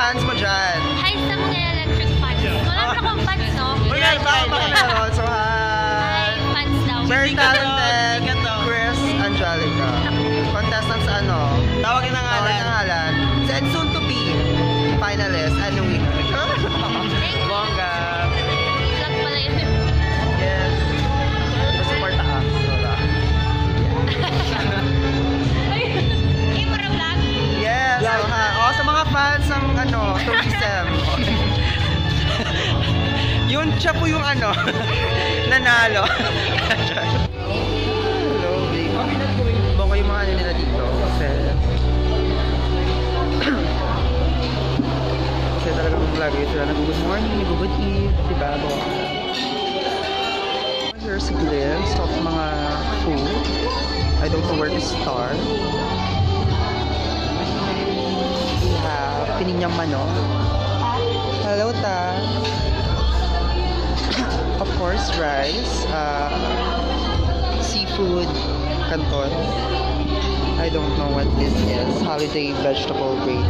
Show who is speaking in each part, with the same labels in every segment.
Speaker 1: fans mo dyan.
Speaker 2: Hi sa mga electric fans. Wala na akong fans, no?
Speaker 1: Okay, baka meron. So,
Speaker 2: Hi, fans daw.
Speaker 1: very talented Kris Angelica. Contestant sa ano?
Speaker 3: Tawagin na ngalan.
Speaker 1: And soon to be finalist and winner. Bongga.
Speaker 2: Vlog pala yun.
Speaker 1: Yes. Support ka.
Speaker 2: Hey, para vlog?
Speaker 1: Yes. Sa mga fans ng ano, tourism. Yun, siya po yung ano, nanalo. Hello, babe. Bongga yung mga ano nila dito. Kasi talagang lagi sila nag-good morning, nag-good eve, diba? Here's a glimpse of mga food. I don't know where to start. We have pininyang manok. Hello, ta. Of course, rice. Seafood canton. I don't know what this is. Holiday vegetable gravy.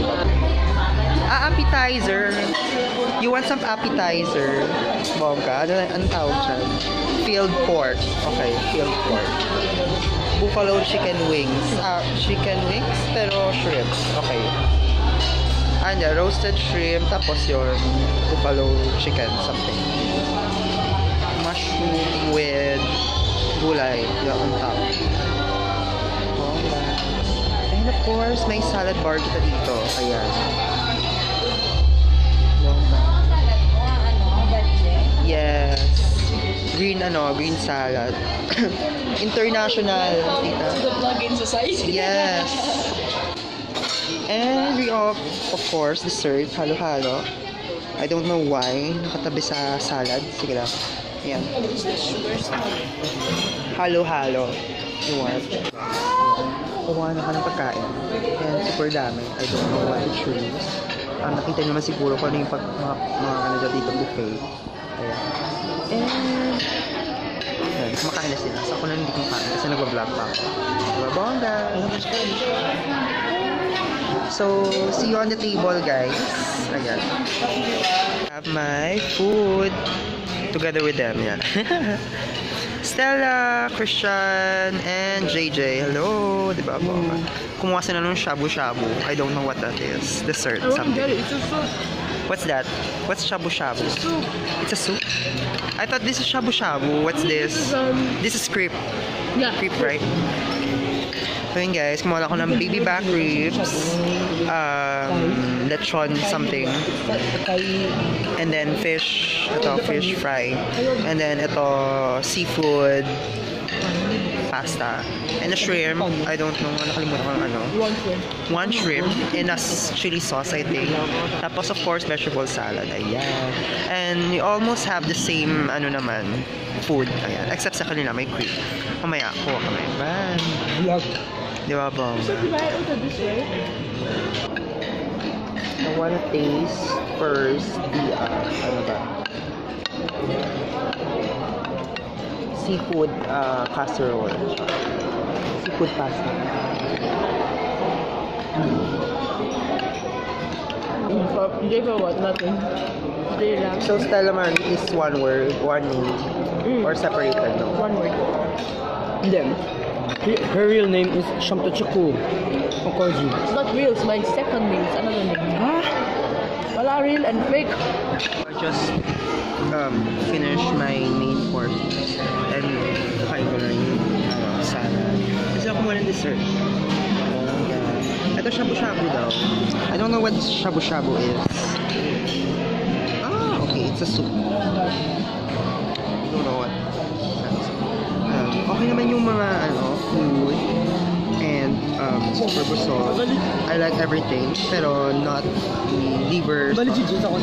Speaker 1: Appetizer. You want some appetizer? Bongga. Ano tawag dyan? Filled pork. Okay, filled pork. Buffalo chicken wings. Chicken wings, pero shrimps. Okay. Roasted shrimp, tapos yung buffalo chicken, something. Mushroom with gulay. Yung on top. Bongga. And of course, may salad bar kita dito. Ayan. Yes. Green salad. International, tita. Yes. And we of course, dessert, halo-halo. I don't know why, nakatabi sa salad. Sige lang. Ayan. Halo-halo. You want? Kuha na ka ng pagkain. And super dami. I don't know what to choose. Nakita nyo naman siguro kung ano yung mga ano dito buffet. Ayan. And kumakain na sila. So ako na hindi kumakain kasi nag-vlog pa ako. Diba, bongga? So, see you on the table, guys. Ayan. I have my food together with them. Yan. Stella, Christian, and JJ. Hello, diba po? Kumuha sila ng shabu-shabu. I don't know what that is. Dessert, something.
Speaker 3: It's a soup.
Speaker 1: What's that? What's shabu-shabu?
Speaker 3: Soup.
Speaker 1: It's a soup? I thought this is shabu-shabu. What's this? This is crepe.
Speaker 3: Yeah.
Speaker 1: Crepe, right? So yun guys, kumuha ako ng baby back ribs, lechon something, and then fish fry, and then ito seafood pasta, and a shrimp. I don't know, nakalimutan ko ng ano. One shrimp in a chili sauce, I think. Tapos of course vegetable salad. Ayan. And we almost have the same ano naman food. Ayan. Except sa kanila may cream. Mamaya kuha kami. Bye. Di ba, Bong? I wanna taste first the ano ba? Seafood casserole. Seafood pasta.
Speaker 3: Hindi ko what? Nothing.
Speaker 1: So Stella Marie is one word, one name, or separated, no?
Speaker 3: One word. Then, her real name is Shamtachaku Okoji. It's not real, it's my second name. It's another name. Huh? Wala real and fake.
Speaker 1: I just finished my main course and kain ko na yung salad. Kasi ako muna ng dessert. Ito shabu-shabu daw. I don't know what shabu-shabu is. Okay, it's a soup. I don't know what. Okay naman yung mga food and super busog. I like everything, pero not the liver sauce.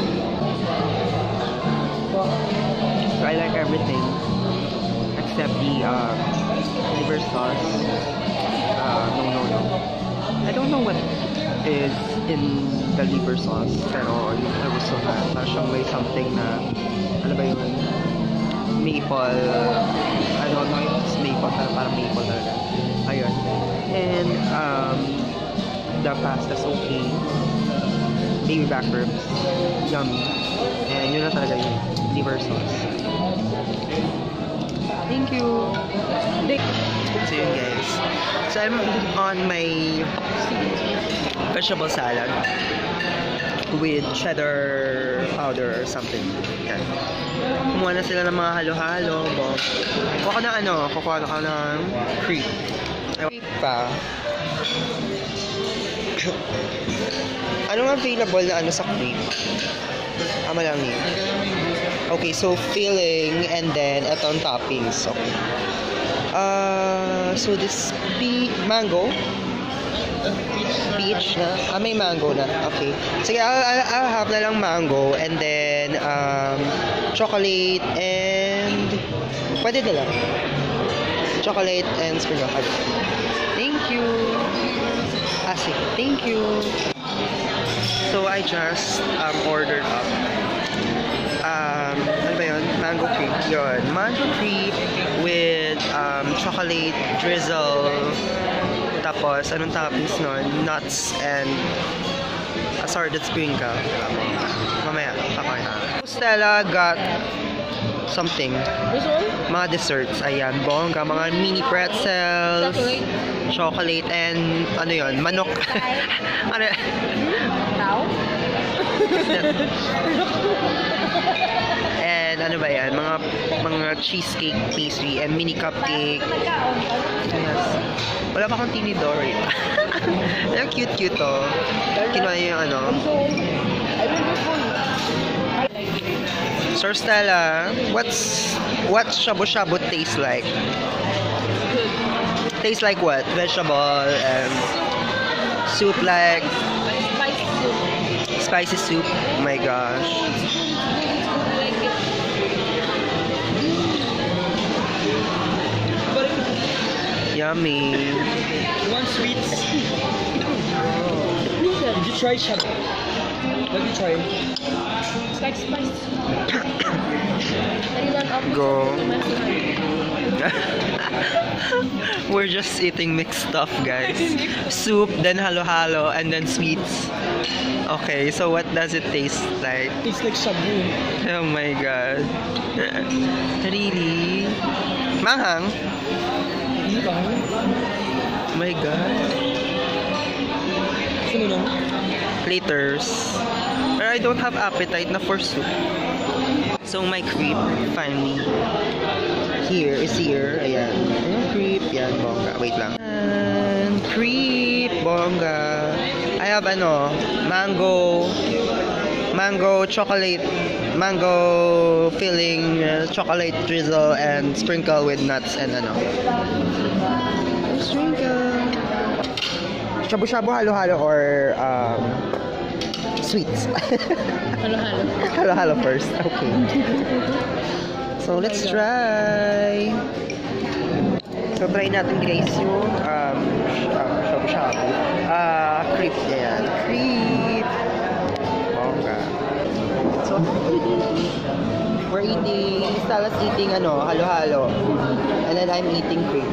Speaker 1: I like everything except the liver sauce. No. I don't know what is in the liver sauce, pero yung gusto na parang siyang may something na ano ba yun? Maple. I don't know if it's maple, pero parang maple talaga. Ayun. And the pasta's okay. baby back ribs. Yummy. And yun na talaga yung liver sauce. Thank you. So yun guys. So I'm on my vegetable salad with cheddar powder or something. Yan. Kumuha na sila ng mga halo-halo. Kuha ka ng kukuha ka ng crepe. Crepe pa. Anong available na sa crepe? Ama lang yun. Okay, so filling and then itong toppings. Okay. So this mango. Peach na? May mango na. Okay. Sige, I'll have na lang mango and then chocolate and pwede na lang. Chocolate and sprinkle. Thank you. Sige. Thank you. So I just ordered up ano ba yun? Mango crepe. Yun. Mango crepe with chocolate drizzle. Tapos, anong toppings nun? Nuts and assorted sprinkle. Mamaya, kakain na. Stella got something.
Speaker 3: This one?
Speaker 1: Mga desserts. Ayan, bongga. Mga mini pretzels. Chocolate and ano yun? Manok. Ano?
Speaker 3: Cow?
Speaker 1: And ano ba yan? Mga cheesecake pastry and mini cupcake. Yes. Wala pa akong tinidor eh. Pero cute to. Kinuha niya yung ano. Sir Stella, what's shabu-shabu taste like? Tastes like what? Vegetable and soup like
Speaker 3: Spicy soup.
Speaker 1: spicy soup. Oh my gosh. Yummy.
Speaker 3: You want sweets? Did you try shabu? What did you try? It's like spicy.
Speaker 1: Go. We're just eating mixed stuff, guys. Soup, then halo-halo, and then sweets. Okay, so what does it taste like?
Speaker 3: Tastes like shabu.
Speaker 1: Oh my god. Really? Manghang? Oh my god.
Speaker 3: Sino lang?
Speaker 1: Platers. But I don't have appetite na for soup. So my crepe, finally. Is here. Ayan. Ayan, crepe. Yan, bongga. Wait lang. And crepe, bongga. I have mango chocolate, mango filling, chocolate drizzle, and sprinkle with nuts and sprinkle. Shabu-shabu, halo-halo, or sweets.
Speaker 3: Halo-halo.
Speaker 1: Halo-halo first. Okay. So let's try. So try natin guys yung shabu-shabu. Crepe. Ayan. Crepe. Bongga. So we're eating, Stella's eating halo-halo. And then I'm eating crepe.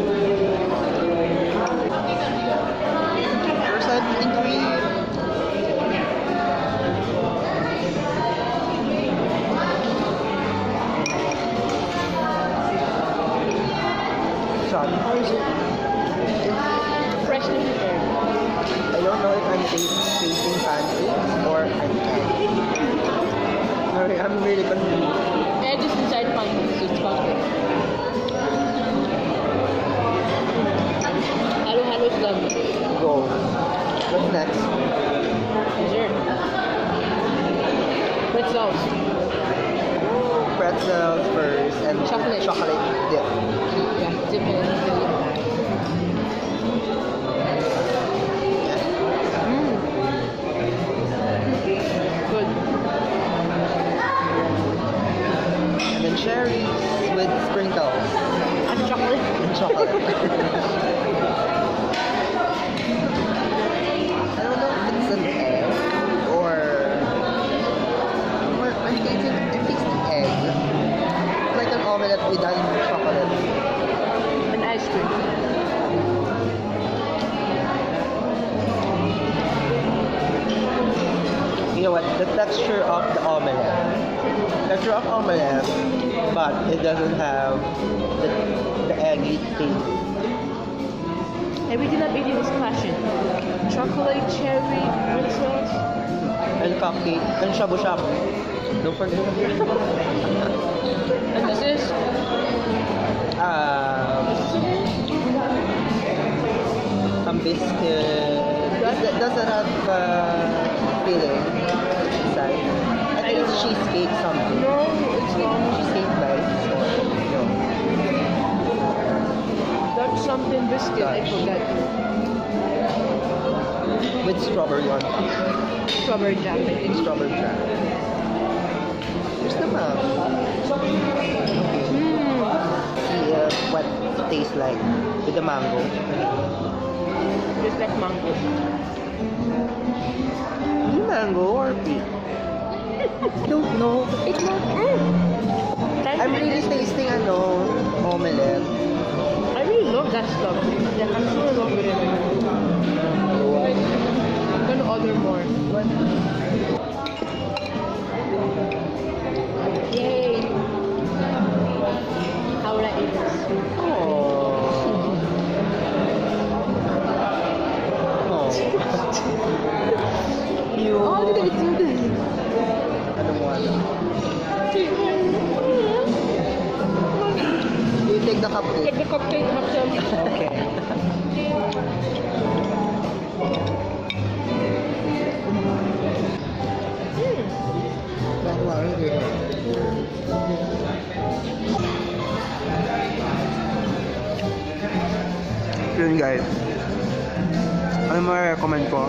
Speaker 1: First I'm eating crepe. How is it?
Speaker 3: Freshly prepared.
Speaker 1: I don't know if I'm tasting pancakes or I'm really confused.
Speaker 3: Egg is inside pancakes, so it's pancake. Halo-halo is done.
Speaker 1: Go. What's next?
Speaker 3: Dessert. Pretzels.
Speaker 1: Pretzels first and
Speaker 3: Chocolate.
Speaker 1: Chocolate dip.
Speaker 3: Yeah, dip it in the Good.
Speaker 1: And then cherries with sprinkles.
Speaker 3: And chocolate.
Speaker 1: And chocolate. I don't know if it's an egg or I'm tasting egg. It's like an omelette with chocolate.
Speaker 3: And ice cream.
Speaker 1: You know what? The texture of the omelette. Texture of omelette, but it doesn't have the eggy taste.
Speaker 3: Hey, we did not eat this question. Chocolate, cherry, red sauce.
Speaker 1: And cupcake, and shabu-shabu. Don't forget.
Speaker 3: And this is
Speaker 1: some biscuit. Does it have filling inside? I think it's cheesecake something.
Speaker 3: no, it's not.
Speaker 1: Cheesecake bites. No.
Speaker 3: That's something biscuit. I forgot.
Speaker 1: With strawberry on top.
Speaker 3: Strawberry jam. I think.
Speaker 1: Strawberry jam. Here's the mouth. See what it tastes like with the mango.
Speaker 3: Just like mango.
Speaker 1: Is it mango or pig? Don't know.
Speaker 3: It's not.
Speaker 1: I'm really tasting omelette.
Speaker 3: I really love that stuff. Yeah, I'm so in love with it. I'm gonna order more. Yay! How will I eat this?
Speaker 1: You.
Speaker 3: Oh, look at it, so good.
Speaker 1: I don't want it. You take the cupcake.
Speaker 3: Take the cupcake, have some.
Speaker 1: Okay. Yun guys. Ano ma-recommend ko?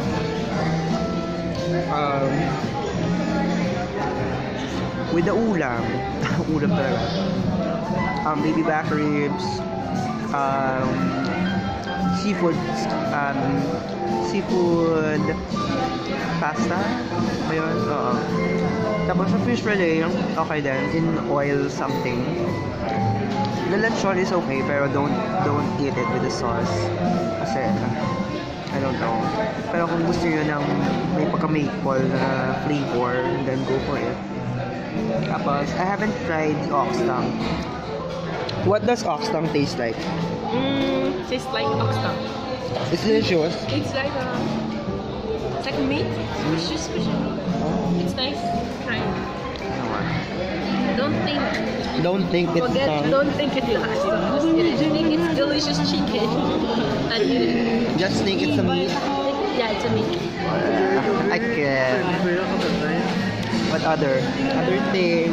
Speaker 1: With the ulam. Ulam talaga. Baby back ribs. Seafood. Seafood pasta. Ba yun? Oo. Tapos sa fish fillet, okay din. In oil something. The lechon is okay, pero don't eat it with the sauce. Kasi, I don't know. Pero kung gusto nyo ng may pagka-maple na flavor, then go for it. Tapos, I haven't tried the ox tongue. What does ox tongue taste like?
Speaker 3: Tastes like ox tongue.
Speaker 1: It's delicious.
Speaker 3: It's like meat. Squishy, squishy meat. It's nice. Try it.
Speaker 1: Don't think it's tongue.
Speaker 3: Don't think it's ox tongue. Just think it's delicious chicken. And eat it.
Speaker 1: Just think it's a meat.
Speaker 3: Yeah, it's a meat.
Speaker 1: I can. What other thing?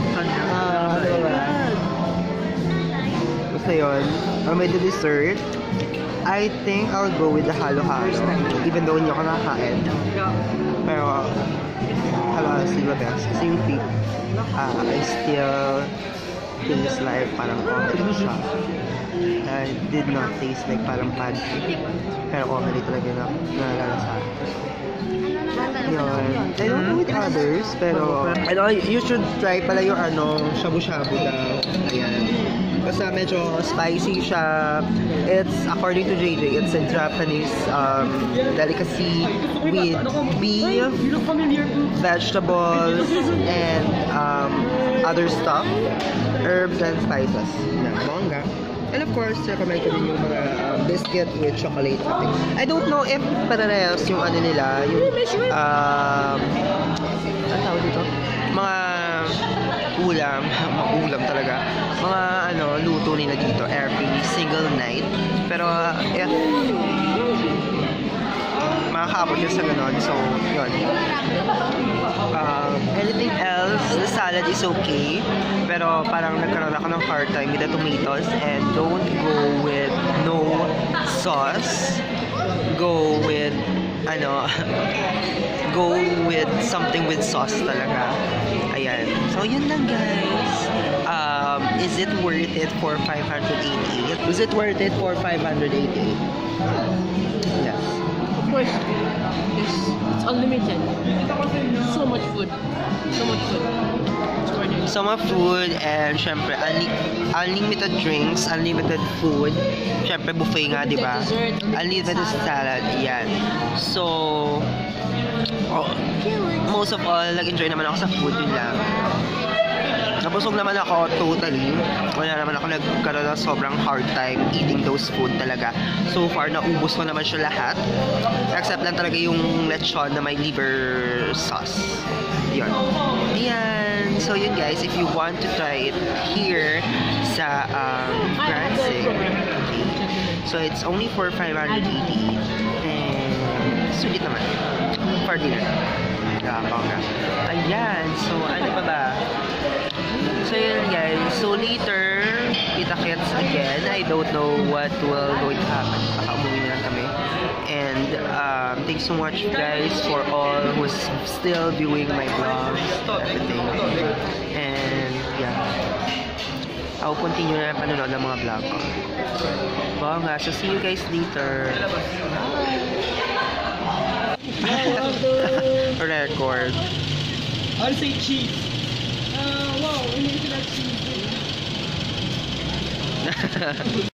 Speaker 1: Basta yun. May the dessert. I think I'll go with the halo-halo. Even though hindi ako nakakain. Pero, halo-halo still the best. Kasi yung peak, I still taste like parang omelette siya. I did not taste like parang pancake. Pero omelette talaga na nalalasa. Yun. I don't know with others, pero you should try pala yung shabu-shabu daw. Ayan. Basta medyo spicy siya. It's, according to JJ, it's a Japanese delicacy with beef, vegetables, and other stuff, herbs and spices. Bongga. And of course, recommend ko din yung mga biscuit with chocolate topping. I don't know if parehas yung nila, yung ano tawag dito? Mga ulam talaga. Mga luto nila dito every single night. Pero if makakabot yun sa ganon, so yun. Anything else, the salad is okay. Pero parang nagkaroon ako ng hard time with the tomatoes. And don't go with no sauce. Go with go with something with sauce talaga. Ayan. So yun lang guys. Is it worth it for 588? Was it worth it for 588? Yes.
Speaker 3: Of course, it's unlimited. So much food. So much food. It's worth it.
Speaker 1: So much food and syempre unlimited drinks, unlimited food. Syempre buffet nga, di ba?
Speaker 3: Unlimited dessert,
Speaker 1: Unlimited salad. Yan. So most of all, nag-enjoy naman ako sa food, yun lang. Nabusog naman ako totally. Wala naman ako nagkaroon ng sobrang hard time eating those food talaga. So far, naubos ko naman siya lahat. Except lang talaga yung lechon na may liver sauce. Yun. Ayan. So yun guys, if you want to try it here sa Xing. So it's only for 580. And sulit naman. For dinner. Bongga. Ayan. So ano pa ba? So yun guys, so later, kita-kits again. I don't know what will going to happen. Baka umuwi na lang kami. And thanks so much guys for all who's still viewing my vlogs, everything. And yeah, I'll continue na panonood ng mga vlog ko. Bongga, so see you guys later. Record.
Speaker 3: I'll say cheese. Wow, hindi sila cheese.